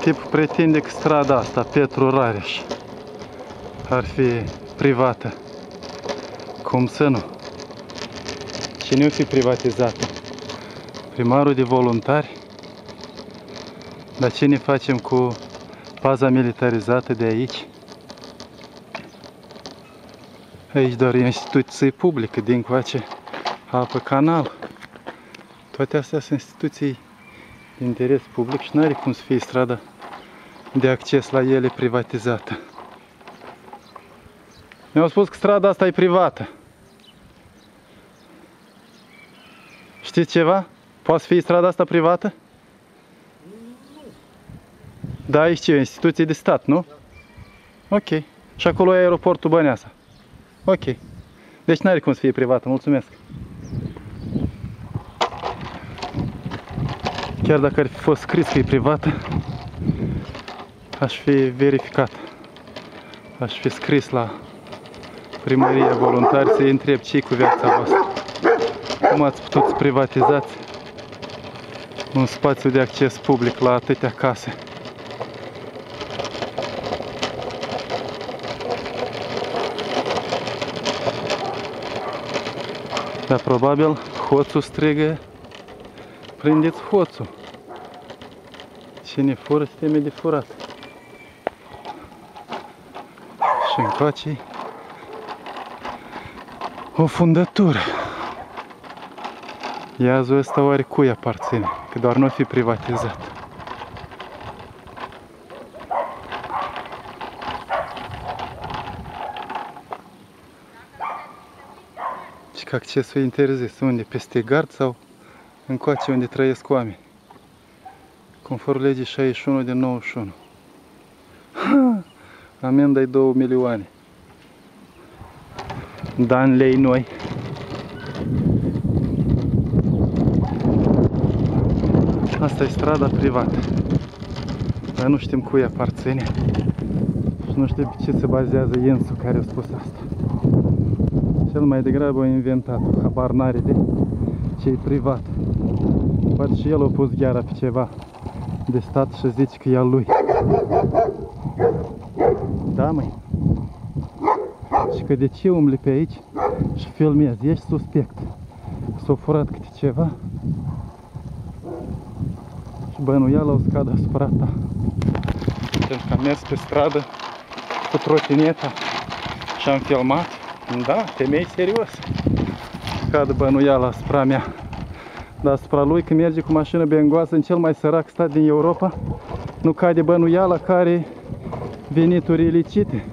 Tipul pretinde că strada asta, Petru Rareș, ar fi privată. Cum să nu? Cine o fi privatizată? Primarul de voluntari? Dar ce ne facem cu baza militarizată de aici? Aici doar instituții publice, dincoace apă canal. Toate astea sunt instituții de interes public și n-are cum să fie strada de acces la ele privatizată. Mi-au spus că strada asta e privată. Știți ceva? Poate să fie strada asta privată? Da, aici ce? Instituție de stat, nu? Ok. Și acolo e aeroportul Băneasa. Ok. Deci n-are cum să fie privată. Mulțumesc. Chiar dacă ar fi fost scris că e privată, aș fi verificat. Aș fi scris la primăria voluntari să-i întreb ce-i cu viața voastră. Cum ați putut să privatizați un spațiu de acces public la atâtea case? Dar probabil hoțul strigă: prindeți hoțul! Cine fură se teme de furat. Și încoace o fundătură. Iazul ăsta oare cui aparține? Că doar nu o fi privatizat. Și că accesul e interzis. Unde? Peste gard sau încoace unde trăiesc oameni? Conform legii 61 din 91. Amenda e 2 milioane. Dan lei noi. Asta e strada privată. Dar nu știm cui aparține. Și nu știm pe ce se bazează Iensu care a spus asta. Cel mai degrabă a inventat-o. Habar n-are de ce e privat. Poate și el a pus gheara pe ceva de stat și zice că e al lui. Da, măi. Și că de ce umbli pe aici și filmezi? Ești suspect. S-a furat câte ceva și bănuiala o scadă asupra ta. Pentru că am mers pe stradă cu trotineta și am filmat. Da, temei serios. Scadă bănuiala asupra mea. Dar asupra lui, când merge cu mașină bengoasă în cel mai sărac stat din Europa, nu cade bănuiala că are venituri ilicite.